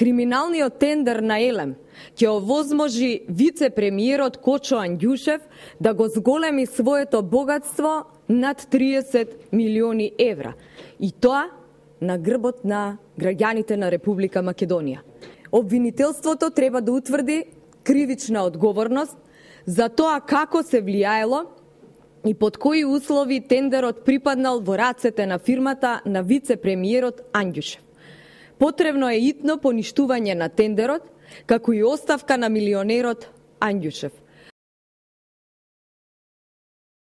Криминалниот тендер на Елем ќе овозможи вице-премиерот Кочо Андјушев да го зголеми своето богатство над 30 милиони евра. И тоа на грбот на граѓаните на Република Македонија. Обвинителството треба да утврди кривична одговорност за тоа како се влијаело и под кои услови тендерот припаднал во рацете на фирмата на вице-премиерот Андјушев. Потребно е итно поништување на тендерот, како и оставка на милионерот Андјушев.